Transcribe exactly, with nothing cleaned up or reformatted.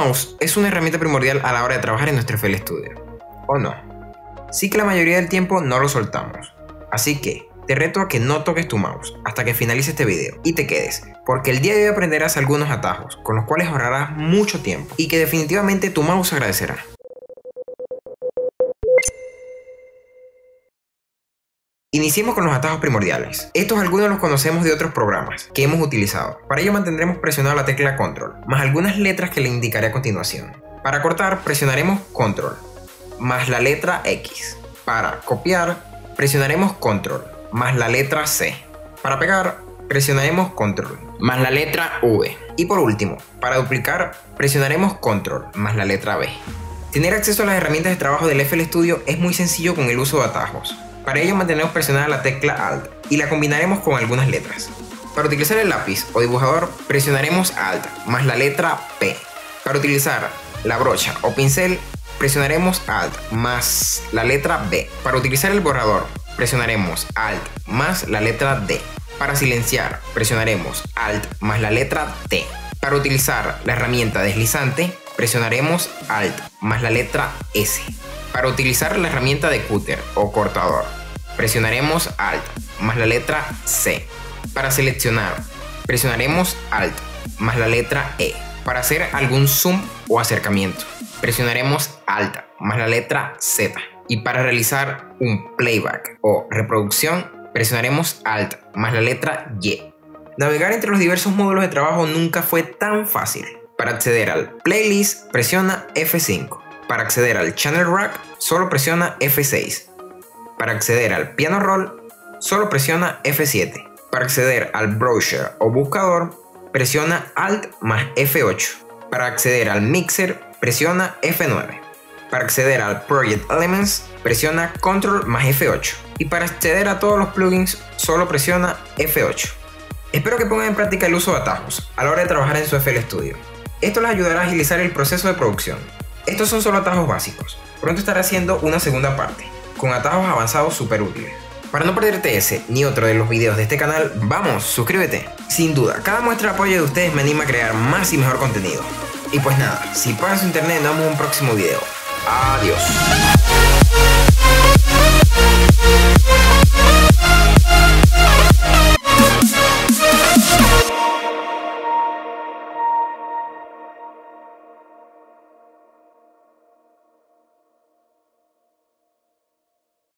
mouse es una herramienta primordial a la hora de trabajar en nuestro F L Studio, ¿o no? Sí que la mayoría del tiempo no lo soltamos, así que te reto a que no toques tu mouse hasta que finalice este video y te quedes, porque el día de hoy aprenderás algunos atajos con los cuales ahorrarás mucho tiempo y que definitivamente tu mouse agradecerá. Iniciemos con los atajos primordiales. Estos algunos los conocemos de otros programas que hemos utilizado. Para ello mantendremos presionada la tecla Control, más algunas letras que le indicaré a continuación. Para cortar, presionaremos Control, más la letra X. Para copiar, presionaremos Control, más la letra C. Para pegar, presionaremos Control, más la letra V. Y por último, para duplicar, presionaremos Control, más la letra B. Tener acceso a las herramientas de trabajo del F L Studio es muy sencillo con el uso de atajos. Para ello mantenemos presionada la tecla Alt y la combinaremos con algunas letras. Para utilizar el lápiz o dibujador, presionaremos Alt más la letra P. Para utilizar la brocha o pincel, presionaremos Alt más la letra B. Para utilizar el borrador, presionaremos Alt más la letra D. Para silenciar, presionaremos Alt más la letra T. Para utilizar la herramienta deslizante, presionaremos Alt más la letra S. Para utilizar la herramienta de cúter o cortador, presionaremos Alt más la letra C. Para seleccionar, presionaremos Alt más la letra E. Para hacer algún zoom o acercamiento, presionaremos Alt más la letra Z. Y para realizar un playback o reproducción, presionaremos Alt más la letra Y. Navegar entre los diversos módulos de trabajo nunca fue tan fácil. Para acceder al playlist, presiona F cinco. Para acceder al Channel Rack, solo presiona F seis. Para acceder al Piano Roll, solo presiona F siete. Para acceder al Browser o buscador, presiona Alt más F ocho. Para acceder al Mixer, presiona F nueve. Para acceder al Project Elements, presiona Control más F ocho. Y para acceder a todos los plugins, solo presiona F ocho. Espero que pongan en práctica el uso de atajos a la hora de trabajar en su F L Studio. Esto les ayudará a agilizar el proceso de producción. Estos son solo atajos básicos. Pronto estaré haciendo una segunda parte, con atajos avanzados súper útiles. Para no perderte ese ni otro de los videos de este canal, vamos, suscríbete. Sin duda, cada muestra de apoyo de ustedes me anima a crear más y mejor contenido. Y pues nada, si pagan su internet, nos vemos en un próximo video. Adiós.